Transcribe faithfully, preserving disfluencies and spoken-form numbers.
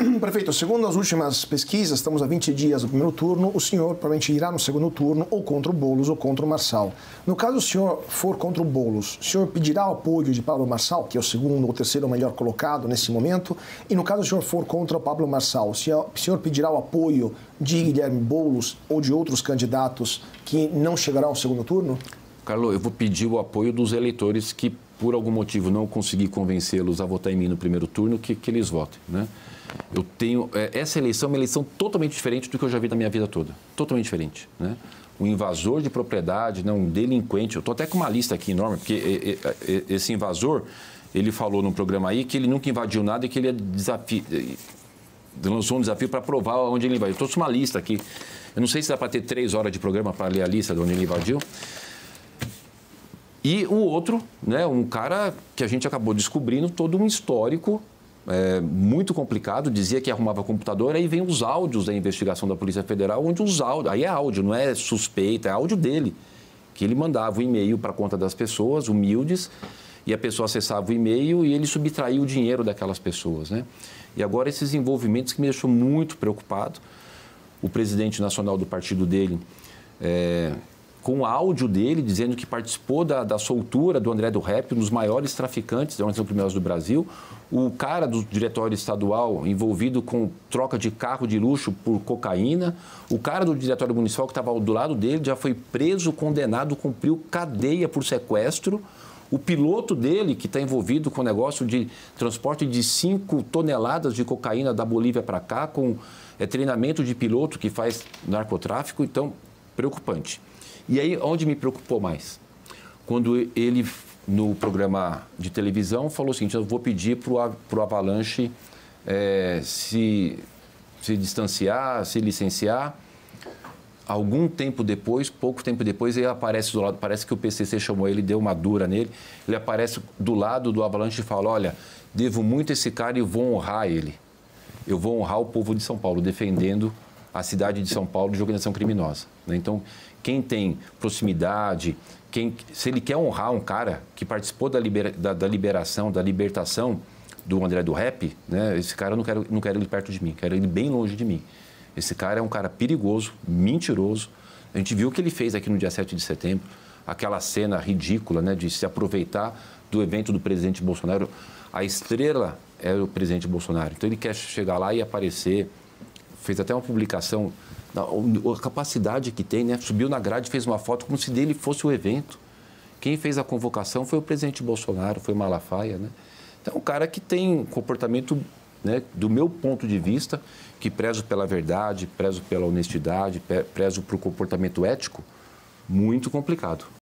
Prefeito, segundo as últimas pesquisas, estamos a vinte dias do primeiro turno, o senhor provavelmente irá no segundo turno ou contra o Boulos ou contra o Marçal. No caso o senhor for contra o Boulos, o senhor pedirá o apoio de Pablo Marçal, que é o segundo ou terceiro melhor colocado nesse momento, e no caso o senhor for contra o Pablo Marçal, o senhor, o senhor pedirá o apoio de Guilherme Boulos ou de outros candidatos que não chegarão ao segundo turno? Carlos, eu vou pedir o apoio dos eleitores que, por algum motivo, não consegui convencê-los a votar em mim no primeiro turno, que, que eles votem, né? Eu tenho... Essa eleição é uma eleição totalmente diferente do que eu já vi na minha vida toda. Totalmente diferente, né? Um invasor de propriedade, né? Um delinquente. Eu estou até com uma lista aqui enorme, porque esse invasor, ele falou num programa aí que ele nunca invadiu nada e que ele ia desafio... lançou um desafio para provar onde ele invadiu. Eu estou com uma lista aqui. Eu não sei se dá para ter três horas de programa para ler a lista de onde ele invadiu. E o outro, né, um cara que a gente acabou descobrindo todo um histórico é, muito complicado, dizia que arrumava computador, aí vem os áudios da investigação da Polícia Federal, onde os áudios, aí é áudio, não é suspeita, é áudio dele, que ele mandava o e-mail para a conta das pessoas, humildes, e a pessoa acessava o e-mail e ele subtraía o dinheiro daquelas pessoas, né? E agora esses envolvimentos que me deixou muito preocupado, o presidente nacional do partido dele... É, com o áudio dele, dizendo que participou da, da soltura do André do Rep, um dos maiores traficantes da organização criminosa do Brasil, o cara do diretório estadual envolvido com troca de carro de luxo por cocaína, o cara do diretório municipal que estava do lado dele já foi preso, condenado, cumpriu cadeia por sequestro, o piloto dele, que está envolvido com o negócio de transporte de cinco toneladas de cocaína da Bolívia para cá, com é, treinamento de piloto que faz narcotráfico, então, preocupante. E aí, onde me preocupou mais? Quando ele, no programa de televisão, falou o seguinte, eu vou pedir para o Avalanche é, se, se distanciar, se licenciar. Algum tempo depois, pouco tempo depois, ele aparece do lado, parece que o P C C chamou ele, deu uma dura nele, ele aparece do lado do Avalanche e fala, olha, devo muito esse cara e vou honrar ele. Eu vou honrar o povo de São Paulo, defendendo a cidade de São Paulo de organização criminosa. Então, quem tem proximidade, quem, se ele quer honrar um cara que participou da, libera, da, da liberação, da libertação do André do Rep, né, esse cara eu não quero, não quero ele perto de mim, quero ele bem longe de mim. Esse cara é um cara perigoso, mentiroso. A gente viu o que ele fez aqui no dia sete de setembro, aquela cena ridícula, né, de se aproveitar do evento do presidente Bolsonaro. A estrela é o presidente Bolsonaro. Então ele quer chegar lá e aparecer. Fez até uma publicação, a capacidade que tem, né? Subiu na grade e fez uma foto como se dele fosse o evento. Quem fez a convocação foi o presidente Bolsonaro, foi o Malafaia, né? Então, um cara que tem um comportamento, né, do meu ponto de vista, que prezo pela verdade, prezo pela honestidade, prezo por comportamento ético, muito complicado.